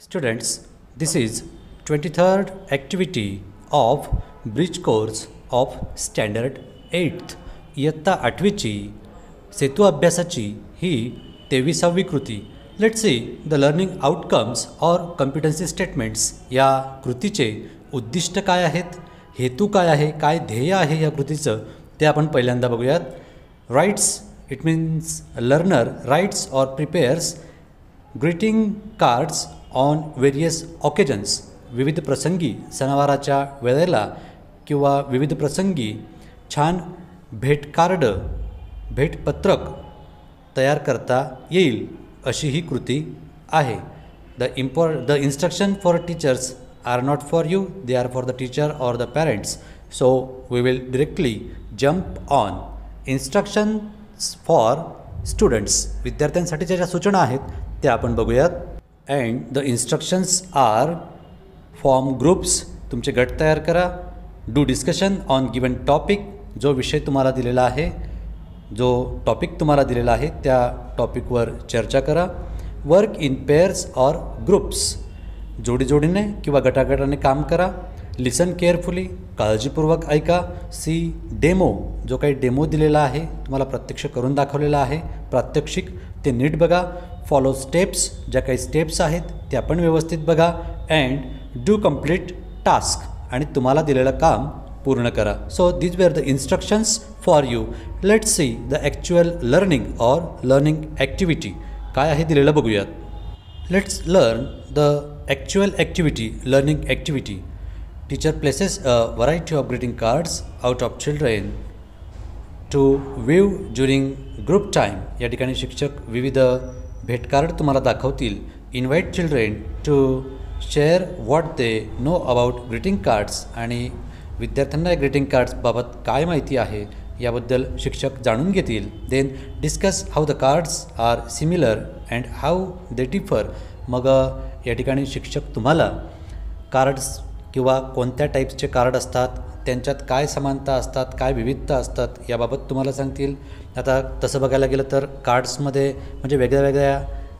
Students, this is 23rd activity of Bridge course of Standard 8th. इयत्ता 8वीची सेतू अभ्यासाची ही 23वी कृती. Let's see the learning outcomes और कॉम्पिटन्सी स्टेटमेंट्स. या कृतीचे उद्दिष्ट काय आहेत, हेतू काय आहे, काय ध्येय आहे या कृतीचं ते आपण पहिल्यांदा बघूयात. Writes, it means learner writes और prepares greeting cards on various occasions. विविध प्रसंगी, सणावाराच्या वेळेला किंवा विविध प्रसंगी छान भेटकार्ड, भेटपत्रक तयार करता येईल अशी ही कृती आहे. The instruction for teachers are not for you, they are for the teacher और the parents. So we will directly jump on instructions for students. विद्यार्थ्यांसाठीच्या ज्या सूचना आहेत त्या आपण बघूयात. And the instructions are form groups, तुमचे गट तयार करा. Do discussion on given topic, जो विषय तुम्हाला दिलेला आहे, जो टॉपिक तुम्हाला दिलेला आहे त्या टॉपिकवर चर्चा करा. वर्क इन पेअर्स और ग्रुप्स, जोडीजोडीने किंवा गटागटाने काम करा. लिसन केअरफुली, काळजीपूर्वक ऐका. सी डेमो, जो काही डेमो दिलेला आहे, तुम्हाला प्रत्यक्ष करून दाखवलेला आहे प्रात्यक्षिक, ते नीट बघा. फॉलो स्टेप्स, ज्या काही स्टेप्स आहेत त्या पण व्यवस्थित बघा. अँड डू कम्प्लीट टास्क, आणि तुम्हाला दिलेलं काम पूर्ण करा. So these were the instructions for you. Let's see the actual learning और लर्निंग ॲक्टिव्हिटी काय आहे दिलेलं बघूयात. Let's learn the actual activity, learning activity. Teacher places a variety of greeting cards out of children to view during group time. या ठिकाणी शिक्षक विविध भेटकार्ड तुम्हाला दाखवतील. Invite children to share what they know about greeting cards, आणि विद्यार्थ्यांना या ग्रीटिंग कार्ड्सबाबत काय माहिती आहे याबद्दल शिक्षक जाणून घेतील. Then discuss how the cards are similar and how they differ. मग या ठिकाणी शिक्षक तुम्हाला कार्ड्स किंवा कोणत्या टाईप्सचे कार्ड असतात, त्यांच्यात काय समानता असतात, काय विविधता असतात याबाबत तुम्हाला सांगतील. आता तसं बघायला गेलं तर कार्ड्समध्ये म्हणजे वेगळ्या वेगळ्या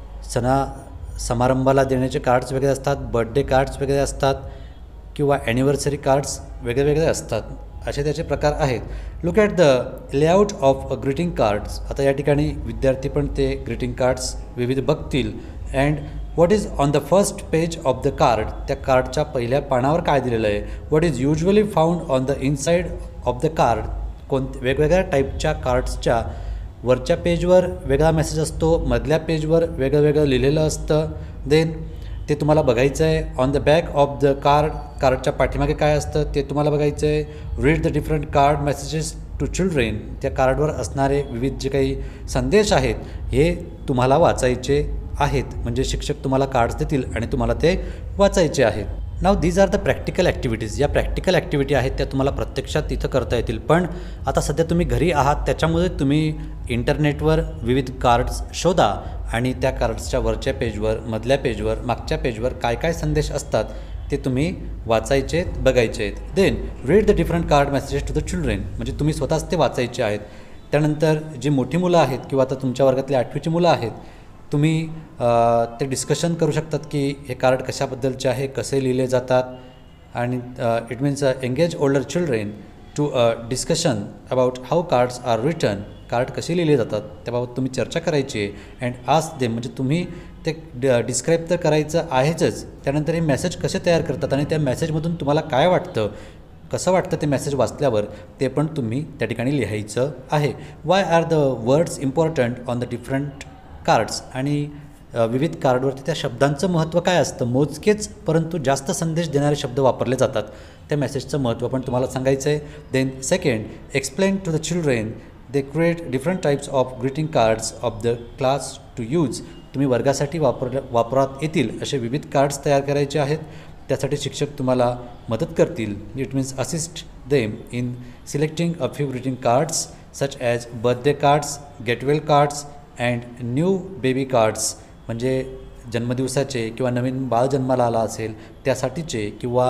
समारंभाला देण्याचे कार्ड्स वेगळे असतात, बर्थडे कार्ड्स वेगळे असतात किंवा ॲनिव्हर्सरी कार्ड्स वेगळे वेगळे असतात. असे त्याचे प्रकार आहेत. Look at the layout of a greeting cards. आता या ठिकाणी विद्यार्थी पण ते ग्रीटिंग कार्ड्स विविध बघतील. And what is on the first page of the card, त्या कार्डच्या पहिल्या पानावर काय दिलेलं आहे. What is usually found on the inside of the card. वेगवेगळ्या टाईपच्या कार्ड्सच्या वरच्या पेजवर वेगळा मेसेज असतो, मधल्या पेजवर वेगळं वेगळं लिहिलेलं असतं. देन ते तुम्हाला बघायचं आहे. On the back of the card, कार्डच्या पाठीमागे काय असतं ते तुम्हाला बघायचं आहे. Read the different card messages to children. त्या कार्डवर असणारे विविध जे काही संदेश आहेत हे तुम्हाला वाचायचे आहेत. म्हणजे शिक्षक तुम्हाला कार्ड्स देतील आणि तुम्हाला ते वाचायचे आहेत. Now these are the practical activities. या प्रॅक्टिकल ॲक्टिव्हिटी आहेत त्या तुम्हाला प्रत्यक्षात तिथं करता येतील. पण आता सध्या तुम्ही घरी आहात, त्याच्यामुळे तुम्ही इंटरनेटवर विविध कार्ड्स शोधा आणि त्या कार्ड्सच्या वरच्या पेजवर, मधल्या पेजवर, मागच्या पेजवर काय काय संदेश असतात ते तुम्ही वाचायचे आहेत, बघायचे आहेत. Then read the different card messages to the children. म्हणजे तुम्ही स्वतःच ते वाचायचे आहेत. त्यानंतर जी मोठी मुलं आहेत किंवा आता तुमच्या वर्गातली 8वीची मुलं आहेत, तुम्ही ते डिस्कशन करू शकतात की हे कार्ड कशाबद्दलचे आहे, कसे लिहिले जातात. आणि it means engage older children to discussion about how cards are written. Card कसे लिहिले जातात त्याबाबत तुम्ही चर्चा करायची आहे. अँड आस्क देम, म्हणजे तुम्ही ते डिस्क्राईब तर करायचं आहेच, त्यानंतर हे मेसेज कसे तयार करतात आणि त्या मेसेजमधून तुम्हाला काय वाटतं, कसं वाटतं ते मेसेज वाचल्यावर ते पण तुम्ही त्या ठिकाणी लिहायचं आहे. Why are the words important on the different cards. आणि विविध कार्डवरती त्या शब्दांचं महत्त्व काय असतं. मोजकेच परंतु जास्त संदेश देणारे शब्द वापरले जातात. त्या मेसेजचं महत्त्व पण तुम्हाला सांगायचं आहे. Then second, explain to the children they create different types of greeting cards of the class to use. तुम्ही वर्गासाठी वापरात येतील असे विविध कार्ड्स तयार करायचे आहेत. त्यासाठी शिक्षक तुम्हाला मदत करतील. It means assist them in selecting a few greeting cards such as birthday cards, get well cards and new baby cards. म्हणजे जन्मदिवसाचे किंवा नवीन बाळ जन्माला आला असेल त्यासाठीचे, किंवा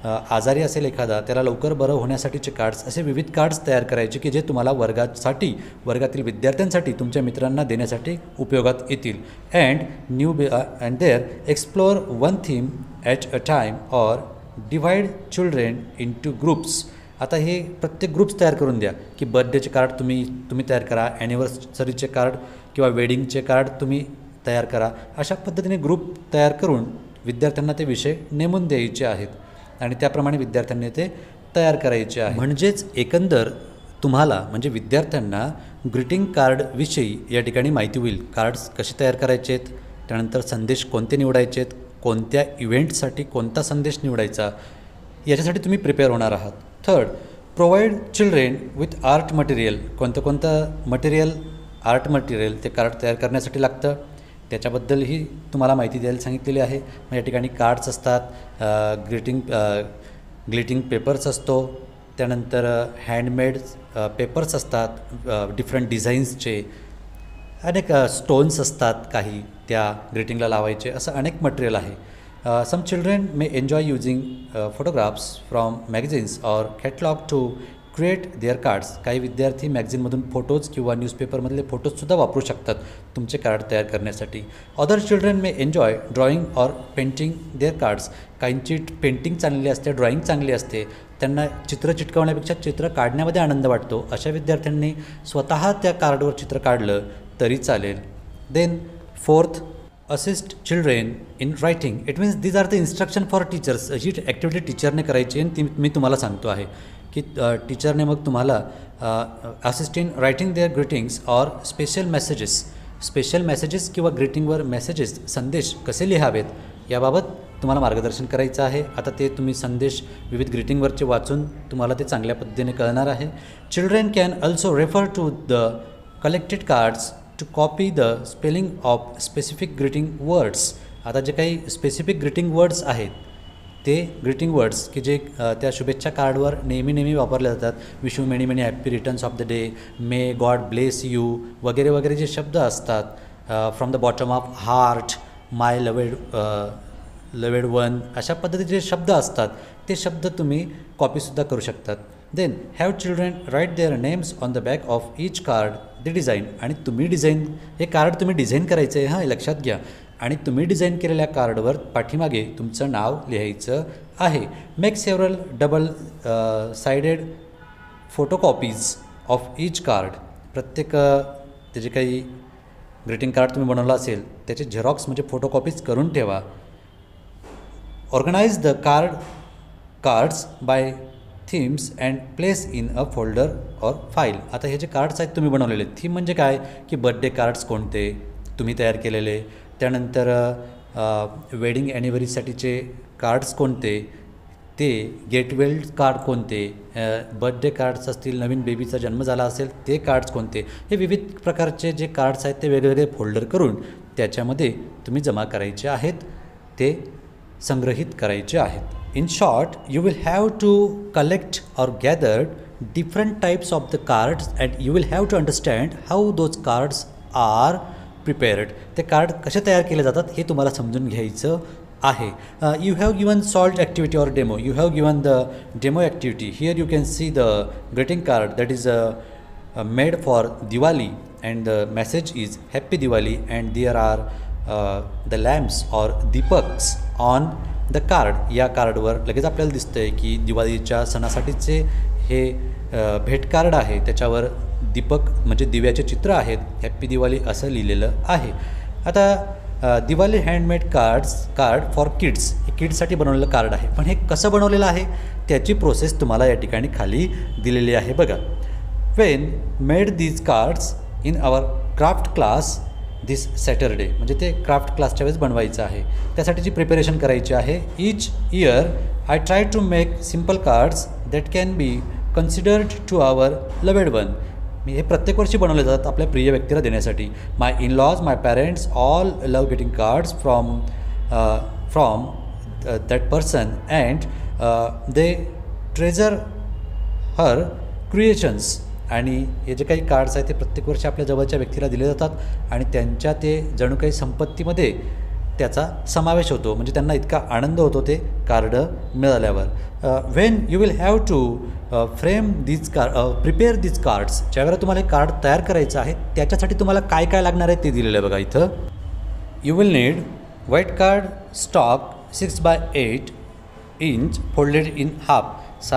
आजारी असेल एखादा त्याला लवकर बरं होण्यासाठीचे कार्ड्स, असे विविध कार्ड्स तयार करायचे की जे तुम्हाला वर्गातील विद्यार्थ्यांसाठी तुमच्या मित्रांना देण्यासाठी उपयोगात येतील. And there explore one theme at a time or divide children into groups. आता हे प्रत्येक ग्रुप्स तयार करून द्या की बर्थडेचे कार्ड तुम्ही तयार करा, ॲनिव्हर्सरीचे कार्ड किंवा वेडिंगचे कार्ड तुम्ही तयार करा. अशा पद्धतीने ग्रुप तयार करून विद्यार्थ्यांना ते विषय नेमून द्यायचे आहेत आणि त्याप्रमाणे विद्यार्थ्यांनी ते तयार करायचे आहे. म्हणजेच एकंदर तुम्हाला म्हणजे विद्यार्थ्यांना ग्रीटिंग कार्डविषयी या ठिकाणी माहिती होईल. कार्ड्स कसे तयार करायचे आहेत, त्यानंतर संदेश कोणते निवडायचे आहेत, कोणत्या इव्हेंटसाठी कोणता संदेश निवडायचा, याच्यासाठी तुम्ही प्रिपेअर होणार आहात. Third, provide children with art material. कोणतं आर्ट मटेरियल ते कार्ड तयार करण्यासाठी लागतं त्याच्याबद्दलही तुम्हाला माहिती द्यायला सांगितलेली आहे. या ठिकाणी कार्ड्स असतात, ग्लिटिंग पेपर्स असतो, त्यानंतर हँडमेड पेपर्स असतात डिफरंट डिझाईन्सचे, अनेक स्टोन्स असतात काही त्या ग्रीटिंगला लावायचे, असं अनेक मटेरियल आहे. Some children may enjoy using photographs from magazines or catalogue to create their cards. काही विद्यार्थी मॅगझिनमधून फोटोज किंवा न्यूजपेपरमधले फोटोजसुद्धा वापरू शकतात तुमचे कार्ड तयार करण्यासाठी. Other children may enjoy drawing or painting their cards. काहींची पेंटिंग चांगली असते, ड्रॉइंग चांगली असते, त्यांना चित्र चिटकवण्यापेक्षा चित्र काढण्यामध्ये आनंद वाटतो. अशा विद्यार्थ्यांनी स्वतः त्या कार्डवर चित्र काढलं तरी चालेल. Then fourth, assist children in writing. It means these are the instruction for teachers. ही ॲक्टिव्हिटी टीचरने करायची आणि ती मी तुम्हाला सांगतो आहे की टीचरने मग तुम्हाला assist in writing their greetings or special messages किंवा ग्रीटिंगवर संदेश कसे लिहावेत याबाबत तुम्हाला मार्गदर्शन करायचं आहे. आता ते तुम्ही संदेश विविध ग्रीटिंगवरचे वाचून तुम्हाला ते चांगल्या पद्धतीने कळणार आहे. Children can also refer to the collected cards to copy the spelling of specific greeting words. आता जे काही स्पेसिफिक ग्रीटिंग वर्ड्स आहेत ते ग्रीटिंग वर्ड्स की जे त्या शुभेच्छा कार्डवर नेहमी वापरले जातात, wish you many happy returns of the day, may God bless you वगैरे वगैरे जे शब्द असतात, from the bottom of heart, my loved one, अशा पद्धतीचे जे शब्द असतात ते शब्द तुम्ही कॉपीसुद्धा करू शकतात. Then have children write their names on the back of each card the design. आणि हे कार्ड तुम्ही डिझाईन करायचं आहे, हां, लक्षात घ्या. आणि तुम्ही डिझाईन केलेल्या कार्डवर पाठीमागे तुमचं नाव लिहायचं आहे. Make several double sided photocopies of each card. प्रत्येक ते जे काही ग्रीटिंग कार्ड तुम्ही बनवलं असेल त्याचे झेरॉक्स म्हणजे फोटोकॉपीज करून ठेवा. Organise the cards by themes and place in a folder or file. आता हे जे कार्ड्स आहेत तुम्ही बनवलेले, थीम म्हणजे काय की बर्थडे कार्ड्स कोणते तुम्ही तयार केलेले, त्यानंतर वेडिंग ॲनिव्हर्सरीसाठीचे कार्ड्स कोणते, ते गेट वेल कार्ड कोणते, बर्थडे कार्ड्स असतील, नवीन बेबीचा जन्म झाला असेल ते कार्ड्स कोणते, हे विविध प्रकारचे जे कार्ड्स आहेत ते वेगवेगळे फोल्डर करून त्याच्यामध्ये तुम्ही जमा करायचे आहेत, ते संग्रहित करायचे आहेत. In short, you will have to collect or gather different types of the cards and you will have to understand how those cards are prepared. ते कार्ड कसे तयार केले जातात हे तुम्हाला समजून घ्यायचं आहे. You have given solved activity or demo. You have given the demo activity. Here you can see the greeting card that is made for Diwali and the message is Happy Diwali and there are the lamps or deepaks on the card. या कार्डवर लगेच आपल्याला दिसतं आहे की दिवाळीच्या सणासाठीचे हे भेट कार्ड आहे, त्याच्यावर दीपक म्हणजे दिव्याचे चित्र आहेत, हॅप्पी दिवाळी असं लिहिलेलं आहे. आता Diwali handmade card for kids, हे किड्ससाठी बनवलेलं कार्ड आहे. पण हे कसं बनवलेलं आहे त्याची प्रोसेस तुम्हाला या ठिकाणी खाली दिलेली आहे बघा. When made these cards in our craft class this Saturday, म्हणजे ते क्राफ्ट क्लासच्या वेळेस बनवायचं आहे, त्यासाठीची प्रिपरेशन करायची आहे. Each year I try to make simple cards that can be considered to our loved one. मी हे प्रत्येक वर्षी बनवले जातात आपल्या प्रिय व्यक्तीला देण्यासाठी. My in laws, my parents all love getting cards from that person and they treasure her creations. आणि हे जे काही कार्ड्स आहेत ते प्रत्येक वर्षी आपल्या जवळच्या व्यक्तीला दिले जातात आणि त्यांच्या ते जणू काही संपत्तीमध्ये त्याचा समावेश होतो. म्हणजे त्यांना इतका आनंद होतो ते कार्ड मिळाल्यावर. When you will have to frame this prepare this cards, ज्यावेळेला तुम्हाला हे कार्ड तयार करायचं आहे त्याच्यासाठी तुम्हाला काय काय लागणार आहे ते दिलेलं आहे बघा इथं. You will need white card stock 6x8 inch folded in half,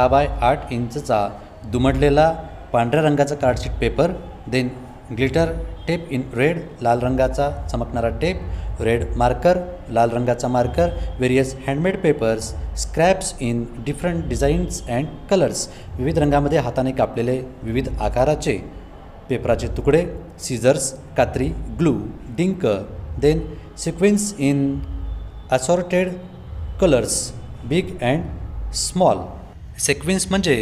6x8 इंचचा दुमडलेला पांढऱ्या रंगाचा card sheet paper. Then glitter tape in red, लाल रंगाचा चमकणारा टेप. रेड मार्कर, लाल रंगाचा marker. Various handmade papers, scraps in different designs and colours, विविध रंगामध्ये हाताने कापलेले विविध आकाराचे पेपराचे तुकडे. सीझर्स, कात्री, ग्लू, डिंक. Then sequins in assorted colours, big and small. Sequins म्हणजे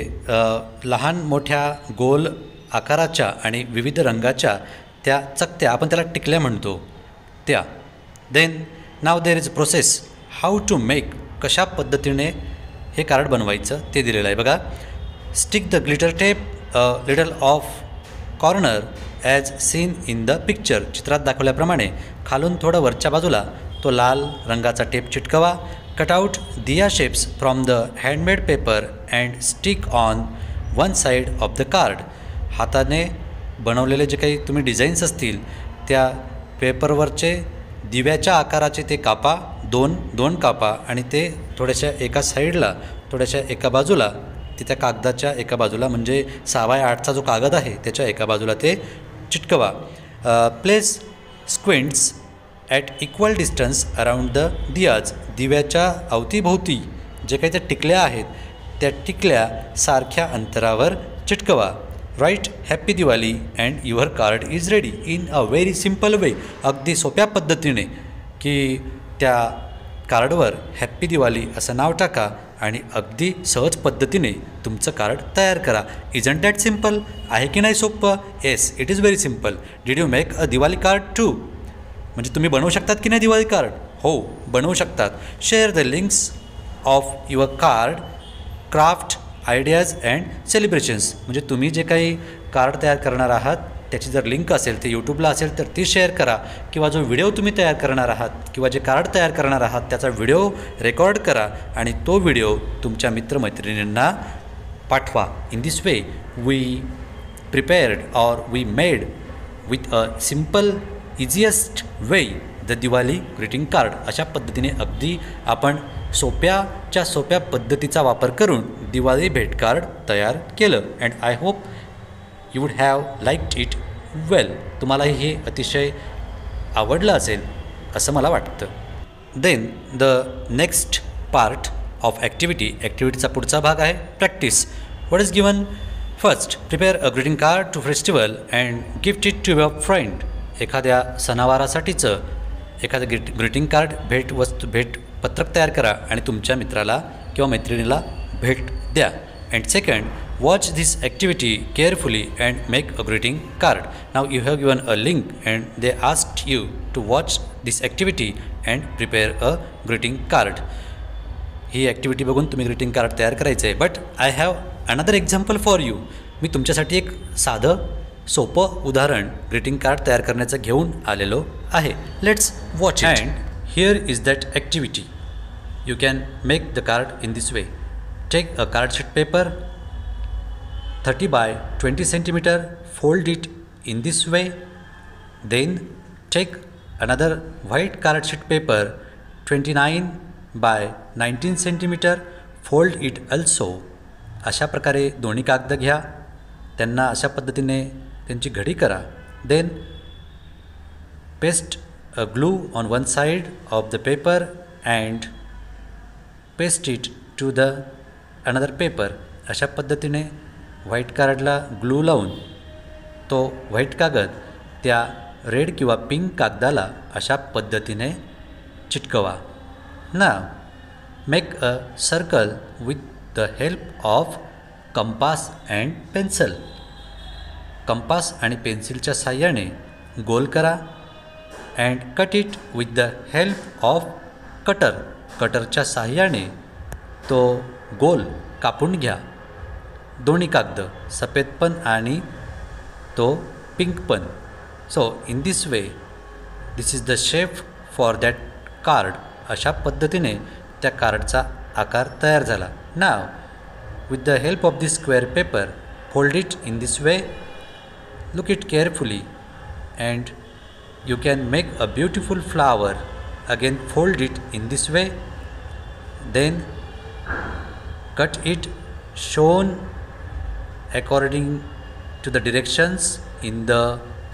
लहान मोठ्या गोल आकाराच्या आणि विविध रंगाच्या त्या चकत्या, आपण त्याला टिकल्या म्हणतो त्या. Then now there is process how to make, कशा पद्धतीने हे कार्ड बनवायचं ते दिलेलं आहे बघा. Stick the glitter tape little of corner as seen in the picture, चित्रात दाखवल्याप्रमाणे खालून थोडं वरच्या बाजूला तो लाल रंगाचा टेप चिटकवा. Cut out diya shapes from the handmade paper and stick on one side of the card, हाताने बनवलेले जे काही तुम्ही डिझाईन्स असतील त्या पेपरवरचे दिव्याच्या आकाराचे ते कापा, दोन कापा आणि ते थोड्याशा एका साईडला, थोड्याशा एका बाजूला, ते त्या कागदाच्या एका बाजूला म्हणजे 6x8चा जो कागद आहे त्याच्या एका बाजूला ते चिटकवा. Place squints at equal distance around the diyas, दिव्याच्या अवतीभोवती जे काही त्या टिकल्या आहेत त्या टिकल्या सारख्या अंतरावर चिटकवा. Write happy Diwali and your card is ready in a very simple way, अगदी सोप्या पद्धतीने की त्या कार्डवर हॅप्पी दिवाळी असं नाव टाका आणि अगदी सहज पद्धतीने तुमचं कार्ड तयार करा. इजंट दॅट सिम्पल, आहे की नाही सोपं? Yes, it is very simple. Did you make a Diwali card too, म्हणजे तुम्ही बनवू शकतात की नाही दिवाळी कार्ड? हो, बनवू शकतात. Share the links of your card, craft, ideas and celebrations, म्हणजे तुम्ही जे काही कार्ड तयार करणार आहात त्याची जर लिंक असेल ते यूट्यूबला असेल तर ती शेअर करा, किंवा जो व्हिडिओ तुम्ही तयार करणार आहात किंवा जे कार्ड तयार करणार आहात त्याचा व्हिडिओ रेकॉर्ड करा आणि तो व्हिडिओ तुमच्या मित्रमैत्रिणींना पाठवा. In this way we prepared or we made with a simple easiest way the Diwali greeting card. अशा पद्धतीने अगदी आपण सोप्याच्या सोप्या पद्धतीचा वापर करून दिवाळी भेट कार्ड तयार केलं. And I hope you would have liked it well. तुम्हालाही हे अतिशय आवडलं असेल असं मला वाटतं. Then the next part of ॲक्टिव्हिटीचा पुढचा भाग आहे practice. What is given? First, prepare a greeting card to festival and gift it to your friend. एखाद्या सणावारासाठीचं एखादं ग्रीटिंग कार्ड भेट पत्रक तयार करा आणि तुमच्या मित्राला किंवा मैत्रिणीला भेट द्या. And second, watch this activity carefully and make a greeting card. Now you have given a link and they asked you to watch this activity and prepare a greeting card. ही ॲक्टिव्हिटी बघून तुम्ही greeting card तयार करायचं आहे. But I have another example for you. मी तुमच्यासाठी एक साधं सोपं उदाहरण ग्रीटिंग कार्ड तयार करण्याचं घेऊन आलेलो आहे. Let's watch it. And here is that activity. You can make the card in this way. Take a card sheet paper 30x20 centimeter, fold it in this way. Then take another white card sheet paper 29x19 centimeter, fold it also. अशा प्रकारे दोन्ही कागद घ्या, त्यांना अशा पद्धतीने त्यांची घडी करा. Then paste a glue on one side of the paper and paste it to the another paper. अशा पद्धतीने व्हाईट कार्डला ग्लू लावून तो व्हाईट कागद त्या रेड किंवा पिंक कागदाला अशा पद्धतीने चिटकवा. Now make a circle with the help of compass and pencil. Compass आणि पेन्सिलच्या साहाय्याने गोल करा. And cut it with the help of cutter. कटरच्या साहाय्याने तो गोल कापून घ्या. दोन्ही कागद, सफेद पण आणि तो पिंक पण. So in this way this is the shape for that card. अशा पद्धतीने त्या कार्डचा आकार तयार झाला. नाव with the help of this square paper, fold it in this way, look it carefully, and you can make a beautiful flower. Again fold it in this way, then cut it shown according to the directions in the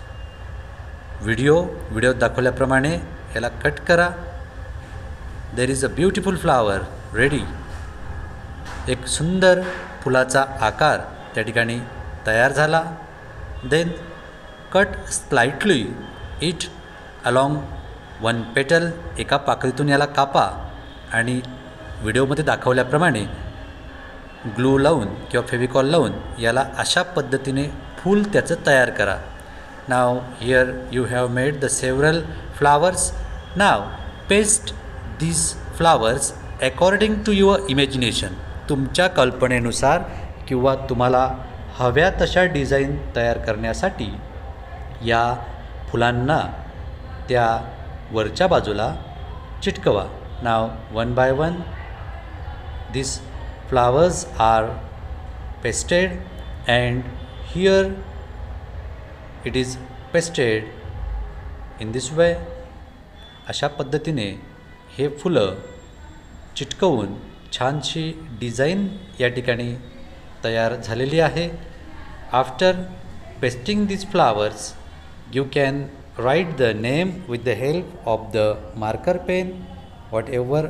video दाखवल्याप्रमाणे याला cut करा. there is a beautiful flower ready. एक सुंदर फुलाचा आकार त्या ठिकाणी तयार झाला. Then cut slightly it along one petal. एका पाकळीतून याला कापा आणि व्हिडिओमध्ये दाखवल्याप्रमाणे ग्लू लावून किंवा फेविकॉल लावून याला अशा पद्धतीने फूल त्याचं तयार करा. Now here you have made the several flowers. Now paste these flowers according to your imagination. तुमच्या कल्पनेनुसार किंवा तुम्हाला हव्या तशा डिझाईन तयार करण्यासाठी या फुलांना त्या वरच्या बाजूला चिटकवा. Now one by one these flowers are pasted and here it is pasted in this way. अशा पद्धतीने हे फुलं चिटकवून छानशी डिझाईन या ठिकाणी तयार झालेली आहे. After pasting this flowers you can write the name with the help of the marker pen. Whatever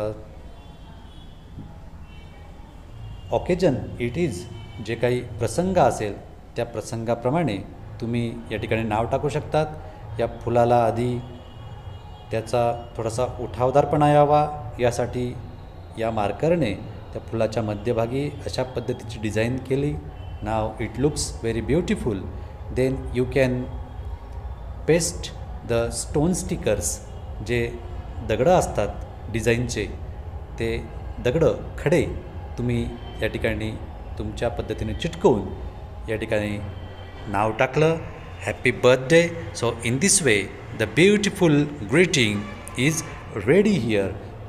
occasion it is, जे काही प्रसंग असेल त्या प्रसंगाप्रमाणे तुम्ही या ठिकाणी नाव टाकू शकतात. या फुलाला आधी त्याचा थोडासा उठावदारपणा यावा यासाठी या मार्करने त्या फुलाच्या मध्यभागी अशा पद्धतीची डिझाईन केली. Now it looks very beautiful. Then you can paste the stone stickers. जे दगडं असतात डिझाईनचे ते दगडं खडे तुम्ही या ठिकाणी तुमच्या पद्धतीने चिटकवून या ठिकाणी नाव टाकलं. Happy birthday. So in this way the beautiful greeting is ready here.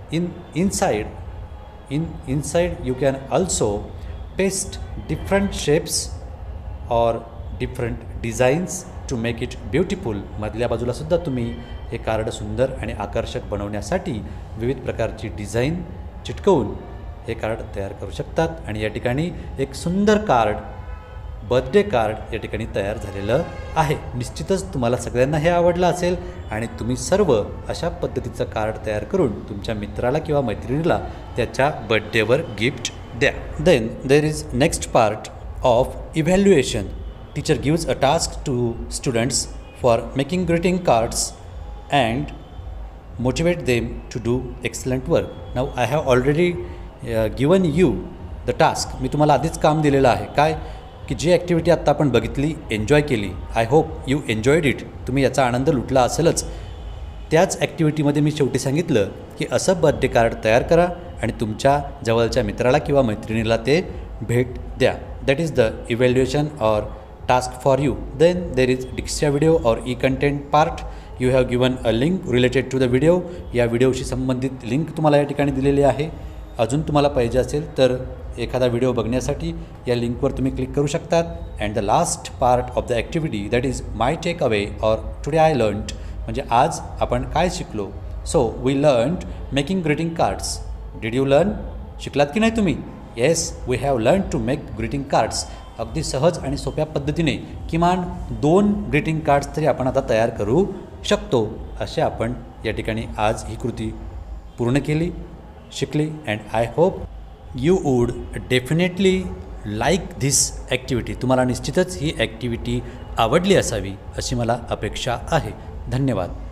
Inside you can also paste different shapes or different designs to make it beautiful. मधल्या बाजूला सुद्धा तुम्ही हे कार्ड सुंदर आणि आकर्षक बनवण्यासाठी विविध प्रकारची डिझाईन चिटकवून हे कार्ड तयार करू शकतात. आणि या ठिकाणी एक सुंदर कार्ड, बर्थडे कार्ड या ठिकाणी तयार झालेलं आहे. निश्चितच तुम्हाला सगळ्यांना हे आवडलं असेल आणि तुम्ही सर्व अशा पद्धतीचं कार्ड तयार करून तुमच्या मित्राला किंवा मैत्रिणीला त्याच्या बर्थडेवर गिफ्ट द्या. Then there is next part of evaluation. Teacher gives a task to students for making greeting cards and motivate them to do excellent work. Now I have already given you the task. मी तुम्हाला आधीच काम दिलेलं आहे. काय की जी activity आत्ता आपण बघितली, एन्जॉय केली. I hope you enjoyed it. तुम्ही याचा आनंद लुटला असेलच. त्याच ॲक्टिव्हिटीमध्ये मी शेवटी सांगितलं की असं बर्थडे कार्ड तयार करा आणि तुमच्या जवळच्या मित्राला किंवा मैत्रिणीला ते भेट द्या. That is the evaluation or task for you. Then there is Diksha video or e content part. You have given a link related to the video. या व्हिडिओशी संबंधित लिंक तुम्हाला या ठिकाणी दिलेली आहे. अजून तुम्हाला पाहिजे असेल तर एखादा व्हिडिओ बघण्यासाठी या लिंकवर तुम्ही क्लिक करू शकतात. And the last part of the activity that is my take away or today I learned, म्हणजे आज आपण काय शिकलो. So we learned making greeting cards. Did you learn? शिकलात की नाही तुम्ही? Yes, we have learn to make greeting cards. अगदी सहज आणि सोप्या पद्धतीने किमान 2 ग्रीटिंग कार्ड्स तरी आपण आता तयार करू शकतो. असे आपण या ठिकाणी आज ही कृती पूर्ण केली, शिकली. And I hope you would definitely like this activity. तुम्हाला निश्चितच ही ॲक्टिव्हिटी आवडली असावी अशी मला अपेक्षा आहे. धन्यवाद.